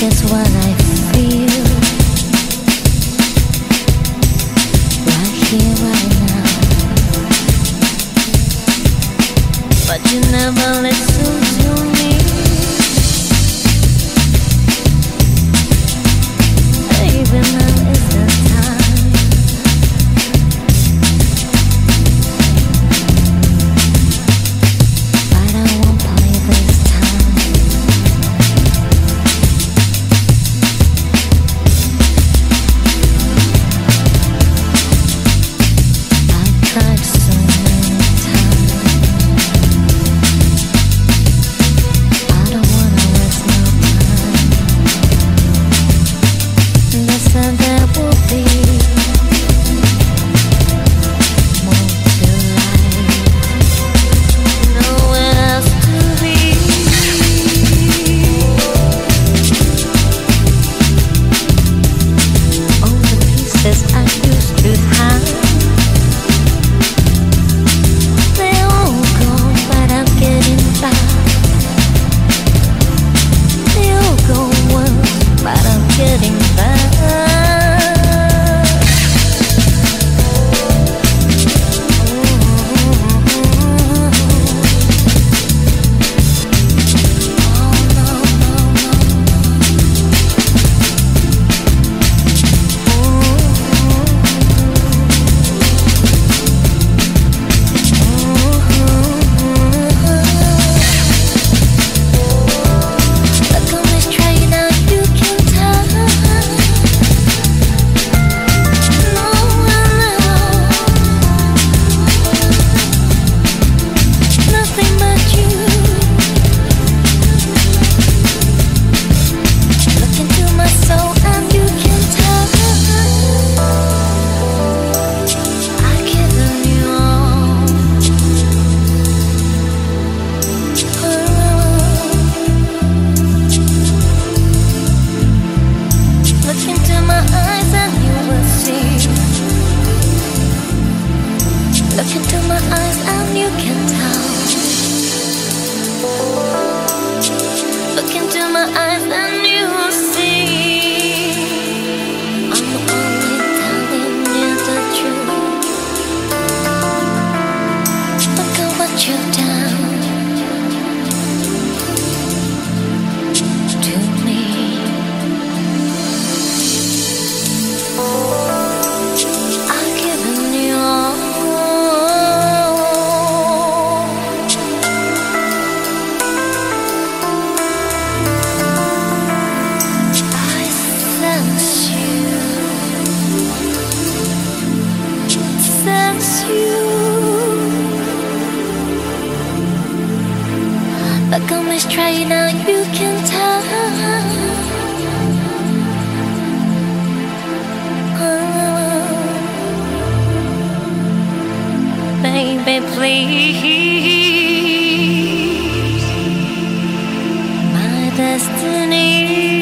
is what I feel right here, right now. But you never listen to me. Baby, now is the time. But I won't play this time. I've tried so many times. I don't wanna waste no time. They said there will be more to life, nowhere else to be. All the pieces I used to have, they all gone, but I'm getting back. They all go once, but I'm getting back. Look into my eyes and you can tell. Look into my eyes and you will see. I'm only telling you the truth. Look at what you've done to me. I've given you all. But come let's try it now, you can tell. Baby, please, my destiny.